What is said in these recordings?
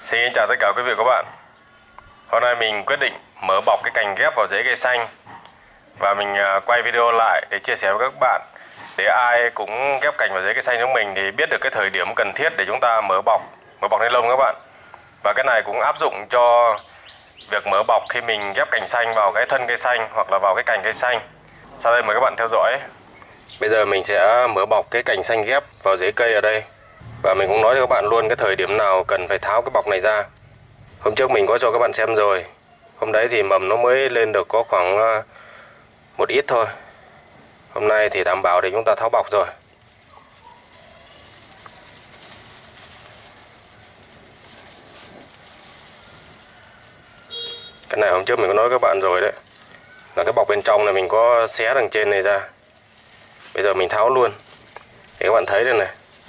Xin chào tất cả quý vị và các bạn. Hôm nay mình quyết định mở bọc cái cành ghép vào rễ cây xanh và mình quay video lại để chia sẻ với các bạn, để ai cũng ghép cành vào rễ cây xanh giống mình thì biết được cái thời điểm cần thiết để chúng ta mở bọc ni lông các bạn. Và cái này cũng áp dụng cho việc mở bọc khi mình ghép cành xanh vào cái thân cây xanh hoặc là vào cái cành cây xanh. Sau đây mời các bạn theo dõi. Bây giờ mình sẽ mở bọc cái cành xanh ghép vào rễ cây ở đây. Và mình cũng nói cho các bạn luôn cái thời điểm nào cần phải tháo cái bọc này ra. Hôm trước mình có cho các bạn xem rồi. Hôm đấy thì mầm nó mới lên được có khoảng một ít thôi. Hôm nay thì đảm bảo để chúng ta tháo bọc rồi. Cái này hôm trước mình có nói với các bạn rồi đấy, là cái bọc bên trong này mình có xé đằng trên này ra. Bây giờ mình tháo luôn để các bạn thấy đây này.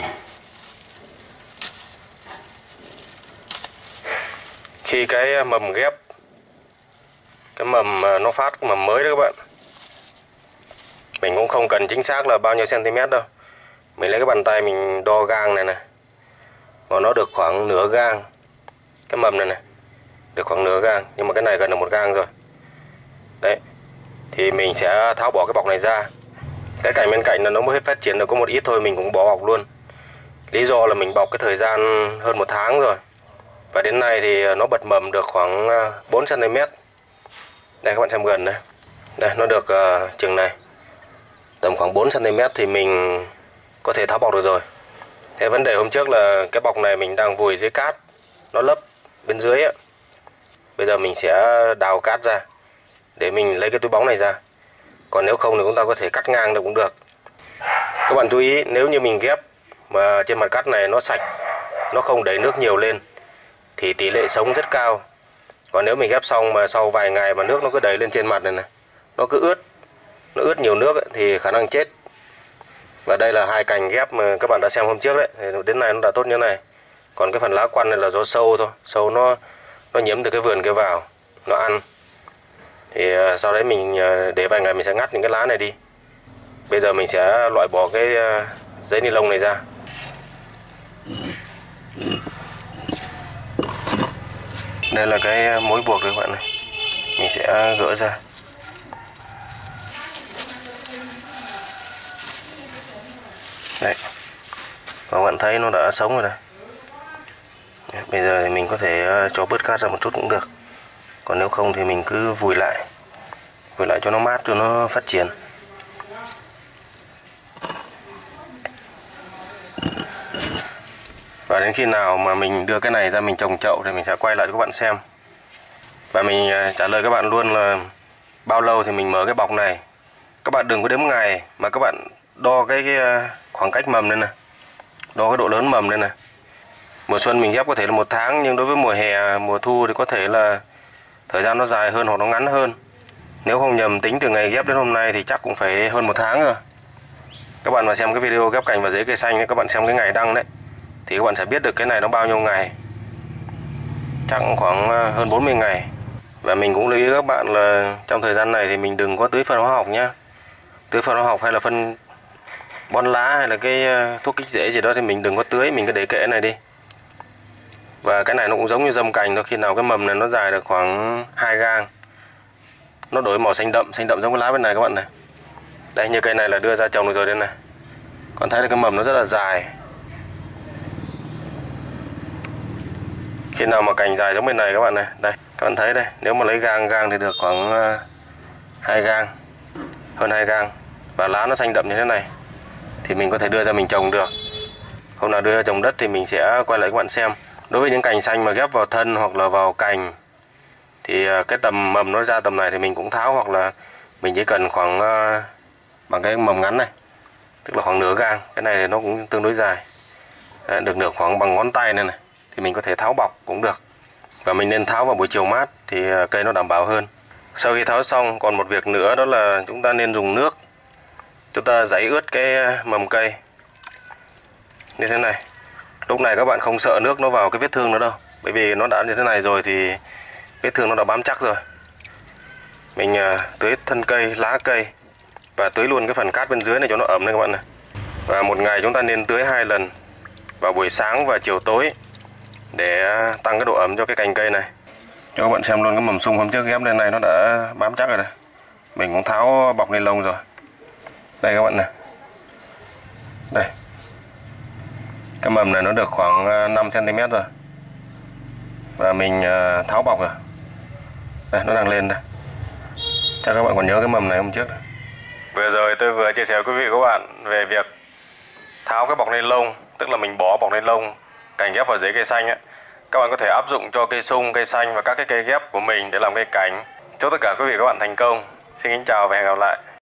Khi cái mầm ghép, cái mầm nó phát cái mầm mới đó các bạn, mình cũng không cần chính xác là bao nhiêu cm đâu. Mình lấy cái bàn tay mình đo gang này này, và nó được khoảng nửa gang. Cái mầm này này được khoảng nửa gang, nhưng mà cái này gần là 1 gang rồi. Đấy, thì mình sẽ tháo bỏ cái bọc này ra. Cái cành bên cạnh là nó mới phát triển được có một ít thôi, mình cũng bỏ bọc luôn. Lý do là mình bọc cái thời gian hơn 1 tháng rồi, và đến nay thì nó bật mầm được khoảng 4 cm. Đây các bạn xem gần đây. Đây, nó được chừng này, tầm khoảng 4 cm thì mình có thể tháo bọc được rồi. Thế vấn đề hôm trước là cái bọc này mình đang vùi dưới cát, nó lấp bên dưới ấy. Bây giờ mình sẽ đào cát ra để mình lấy cái túi bóng này ra. Còn nếu không thì chúng ta có thể cắt ngang được cũng được. Các bạn chú ý, nếu như mình ghép mà trên mặt cát này nó sạch, nó không đẩy nước nhiều lên thì tỷ lệ sống rất cao. Còn nếu mình ghép xong mà sau vài ngày mà nước nó cứ đầy lên trên mặt này này, nó cứ ướt, nó ướt nhiều nước ấy, thì khả năng chết. Và đây là 2 cành ghép mà các bạn đã xem hôm trước đấy, thì đến nay nó đã tốt như thế này. Còn cái phần lá quăn này là do sâu thôi, sâu nó nhiễm từ cái vườn kia vào, nó ăn. Thì sau đấy mình để vài ngày mình sẽ ngắt những cái lá này đi. Bây giờ mình sẽ loại bỏ cái giấy ni lông này ra. Đây là cái mối buộc đấy các bạn này, mình sẽ gỡ ra. Đấy, và các bạn thấy nó đã sống rồi đây. Bây giờ thì mình có thể cho bớt cát ra một chút cũng được. Còn nếu không thì mình cứ vùi lại cho nó mát, cho nó phát triển. Và đến khi nào mà mình đưa cái này ra mình trồng chậu thì mình sẽ quay lại cho các bạn xem. Và mình trả lời các bạn luôn là bao lâu thì mình mở cái bọc này. Các bạn đừng có đếm ngày mà các bạn đo cái khoảng cách mầm đây này, đo cái độ lớn mầm đây này. Mùa xuân mình ghép có thể là 1 tháng, nhưng đối với mùa hè, mùa thu thì có thể là thời gian nó dài hơn hoặc nó ngắn hơn. Nếu không nhầm tính từ ngày ghép đến hôm nay thì chắc cũng phải hơn 1 tháng rồi. Các bạn mà xem cái video ghép cành vào rễ cây xanh ấy, các bạn xem cái ngày đăng đấy, thì các bạn sẽ biết được cái này nó bao nhiêu ngày. Chắc khoảng hơn 40 ngày. Và mình cũng lưu ý các bạn là trong thời gian này thì mình đừng có tưới phân hóa học nhá. Tưới phân hóa học hay là phân bón lá hay là cái thuốc kích rễ gì đó thì mình đừng có tưới, mình cứ để kệ này đi. Và cái này nó cũng giống như dâm cành thôi, khi nào cái mầm này nó dài được khoảng 2 gang, nó đổi màu xanh đậm giống cái lá bên này các bạn này. Đây, như cây này là đưa ra trồng được rồi đây này. Còn thấy là cái mầm nó rất là dài. Khi nào mà cành dài giống bên này các bạn này, đây các bạn thấy đây, nếu mà lấy gang thì được khoảng 2 gang, hơn 2 gang, và lá nó xanh đậm như thế này thì mình có thể đưa ra mình trồng được. Hôm nào đưa ra trồng đất thì mình sẽ quay lại các bạn xem. Đối với những cành xanh mà ghép vào thân hoặc là vào cành thì cái tầm mầm nó ra tầm này thì mình cũng tháo, hoặc là mình chỉ cần khoảng bằng cái mầm ngắn này, tức là khoảng nửa gang. Cái này thì nó cũng tương đối dài, được nửa khoảng bằng ngón tay này thì mình có thể tháo bọc cũng được. Và mình nên tháo vào buổi chiều mát thì cây nó đảm bảo hơn. Sau khi tháo xong, còn một việc nữa đó là chúng ta nên dùng nước, chúng ta giãy ướt cái mầm cây như thế này. Lúc này các bạn không sợ nước nó vào cái vết thương nữa đâu, bởi vì nó đã như thế này rồi thì vết thương nó đã bám chắc rồi. Mình tưới thân cây, lá cây và tưới luôn cái phần cát bên dưới này cho nó ẩm này các bạn này. Và một ngày chúng ta nên tưới 2 lần, vào buổi sáng và chiều tối. để tăng cái độ ẩm cho cái cành cây này. Cho các bạn xem luôn cái mầm sung hôm trước ghép lên này nó đã bám chắc rồi đây. Mình cũng tháo bọc ni lông rồi. Đây các bạn này. Đây. Cái mầm này nó được khoảng 5 cm rồi. Và mình tháo bọc rồi. Đây, nó đang lên đây. Chắc các bạn còn nhớ cái mầm này hôm trước. Vừa rồi tôi vừa chia sẻ với quý vị và các bạn về việc tháo cái bọc ni lông, tức là mình bỏ bọc ni lông cành ghép vào dưới cây xanh ấy. Các bạn có thể áp dụng cho cây sung, cây xanh và các cái cây ghép của mình để làm cây cảnh. Chúc tất cả quý vị và các bạn thành công. Xin kính chào và hẹn gặp lại.